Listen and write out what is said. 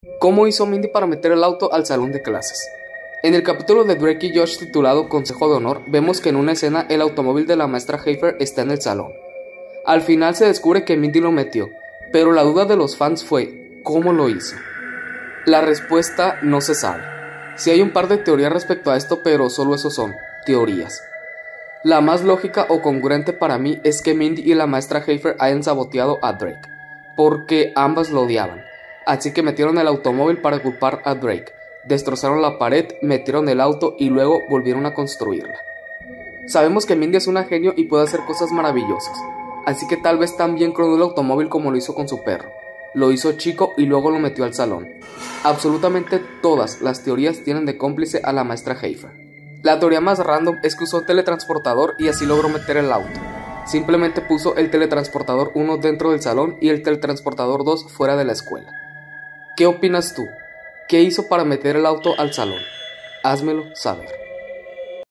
¿Cómo hizo Mindy para meter el auto al salón de clases? En el capítulo de Drake y Josh titulado Consejo de Honor, vemos que en una escena el automóvil de la maestra Hafer está en el salón. Al final se descubre que Mindy lo metió, pero la duda de los fans fue, ¿cómo lo hizo? La respuesta no se sabe. Sí hay un par de teorías respecto a esto, pero solo eso son teorías. La más lógica o congruente para mí es que Mindy y la maestra Hafer hayan saboteado a Drake, porque ambas lo odiaban. Así que metieron el automóvil para culpar a Drake, destrozaron la pared, metieron el auto y luego volvieron a construirla. Sabemos que Mindy es una genio y puede hacer cosas maravillosas, así que tal vez también clonó el automóvil como lo hizo con su perro. Lo hizo chico y luego lo metió al salón. Absolutamente todas las teorías tienen de cómplice a la maestra Hafer. La teoría más random es que usó un teletransportador y así logró meter el auto. Simplemente puso el teletransportador 1 dentro del salón y el teletransportador 2 fuera de la escuela. ¿Qué opinas tú? ¿Qué hizo para meter el auto al salón? Házmelo saber.